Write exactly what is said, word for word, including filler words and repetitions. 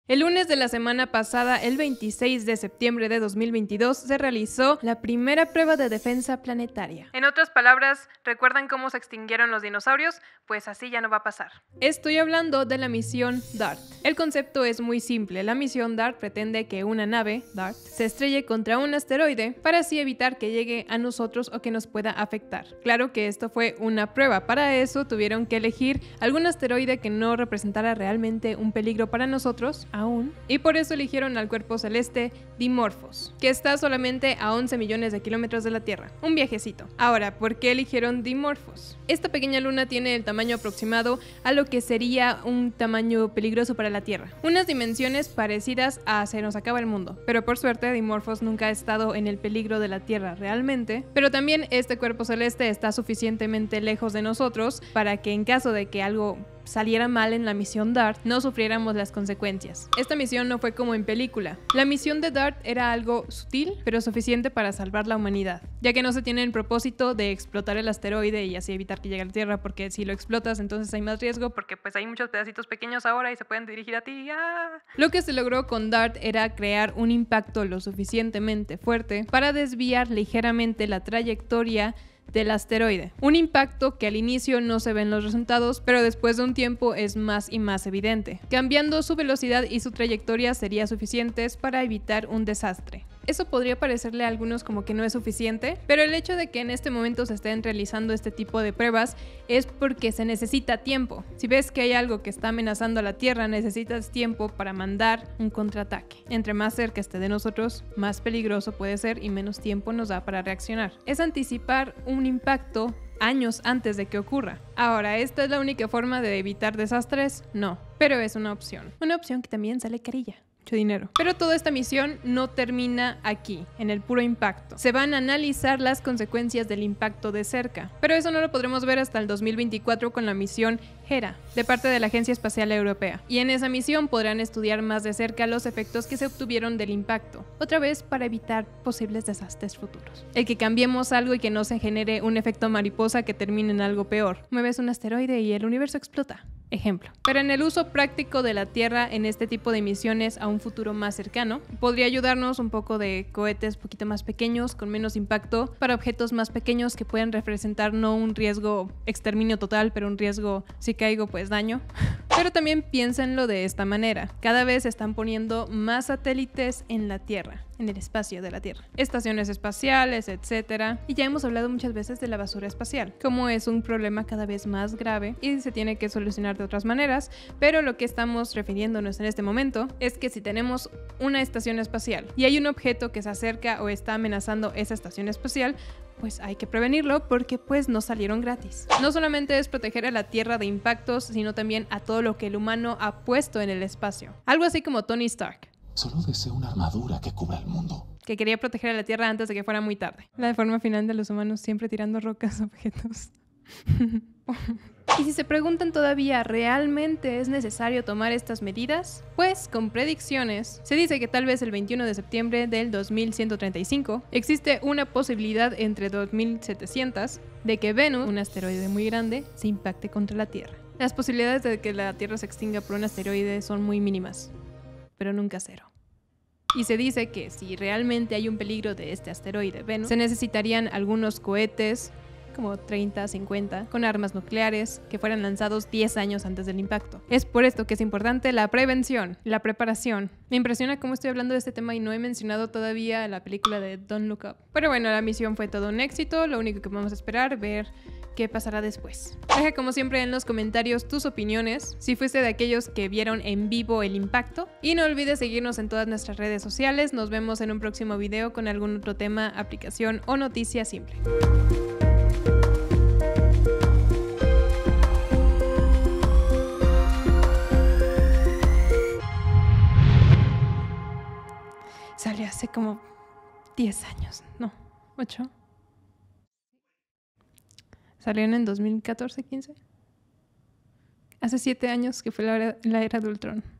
El lunes de la semana pasada, el veintiséis de septiembre de dos mil veintidós, se realizó la primera prueba de defensa planetaria. En otras palabras, ¿recuerdan cómo se extinguieron los dinosaurios? Pues así ya no va a pasar. Estoy hablando de la misión DART. El concepto es muy simple. La misión DART pretende que una nave, DART, se estrelle contra un asteroide para así evitar que llegue a nosotros o que nos pueda afectar. Claro que esto fue una prueba. Para eso tuvieron que elegir algún asteroide que no representara realmente un peligro para nosotros aún, y por eso eligieron al cuerpo celeste Dimorphos, que está solamente a once millones de kilómetros de la Tierra. Un viajecito. Ahora, ¿por qué eligieron Dimorphos? Esta pequeña luna tiene el tamaño aproximado a lo que sería un tamaño peligroso para la Tierra. Unas dimensiones parecidas a se nos acaba el mundo. Pero por suerte, Dimorphos nunca ha estado en el peligro de la Tierra realmente. Pero también este cuerpo celeste está suficientemente lejos de nosotros para que en caso de que algo saliera mal en la misión DART, no sufriéramos las consecuencias. Esta misión no fue como en película. La misión de DART era algo sutil, pero suficiente para salvar la humanidad, ya que no se tiene el propósito de explotar el asteroide y así evitar que llegue a la Tierra, porque si lo explotas entonces hay más riesgo, porque pues hay muchos pedacitos pequeños ahora y se pueden dirigir a ti. ¡Ah! Lo que se logró con DART era crear un impacto lo suficientemente fuerte para desviar ligeramente la trayectoria del asteroide. Un impacto que al inicio no se ven los resultados, pero después de un tiempo es más y más evidente. Cambiando su velocidad y su trayectoria sería suficientes para evitar un desastre. Eso podría parecerle a algunos como que no es suficiente, pero el hecho de que en este momento se estén realizando este tipo de pruebas es porque se necesita tiempo. Si ves que hay algo que está amenazando a la Tierra, necesitas tiempo para mandar un contraataque. Entre más cerca esté de nosotros, más peligroso puede ser y menos tiempo nos da para reaccionar. Es anticipar un impacto años antes de que ocurra. Ahora, ¿esta es la única forma de evitar desastres? No, pero es una opción. Una opción que también sale carilla. Dinero. Pero toda esta misión no termina aquí, en el puro impacto. Se van a analizar las consecuencias del impacto de cerca, pero eso no lo podremos ver hasta el dos mil veinticuatro con la misión Hera, de parte de la Agencia Espacial Europea. Y en esa misión podrán estudiar más de cerca los efectos que se obtuvieron del impacto, otra vez para evitar posibles desastres futuros. El que cambiemos algo y que no se genere un efecto mariposa que termine en algo peor. Mueves un asteroide y el universo explota. Ejemplo. Pero en el uso práctico de la Tierra en este tipo de misiones a un futuro más cercano, podría ayudarnos un poco de cohetes un poquito más pequeños, con menos impacto, para objetos más pequeños que pueden representar no un riesgo exterminio total, pero un riesgo si caigo pues daño. Pero también piénsenlo de esta manera. Cada vez se están poniendo más satélites en la Tierra, en el espacio de la Tierra. Estaciones espaciales, etcétera. Y ya hemos hablado muchas veces de la basura espacial, como es un problema cada vez más grave y se tiene que solucionar de otras maneras, pero lo que estamos refiriéndonos en este momento es que si tenemos una estación espacial y hay un objeto que se acerca o está amenazando esa estación espacial, pues hay que prevenirlo porque pues no salieron gratis. No solamente es proteger a la Tierra de impactos, sino también a todo lo que el humano ha puesto en el espacio. Algo así como Tony Stark. Solo deseo una armadura que cubra el mundo. Que quería proteger a la Tierra antes de que fuera muy tarde. La forma final de los humanos siempre tirando rocas a objetos. Y si se preguntan todavía, ¿realmente es necesario tomar estas medidas? Pues con predicciones, se dice que tal vez el veintiuno de septiembre del dos mil ciento treinta y cinco existe una posibilidad entre dos mil setecientos de que Venus, un asteroide muy grande, se impacte contra la Tierra. Las posibilidades de que la Tierra se extinga por un asteroide son muy mínimas, pero nunca cero. Y se dice que si realmente hay un peligro de este asteroide Venus, se necesitarían algunos cohetes, como treinta, cincuenta, con armas nucleares que fueran lanzados diez años antes del impacto. Es por esto que es importante la prevención, la preparación. Me impresiona cómo estoy hablando de este tema y no he mencionado todavía la película de Don't Look Up. Pero bueno, la misión fue todo un éxito, lo único que podemos esperar, ver qué pasará después. Deja como siempre en los comentarios tus opiniones, si fuiste de aquellos que vieron en vivo el impacto. Y no olvides seguirnos en todas nuestras redes sociales. Nos vemos en un próximo video con algún otro tema, aplicación o noticia simple. Salió hace como diez años, no, ocho. Salió en el dos mil catorce, quince. Hace siete años que fue la era, la era de Ultron.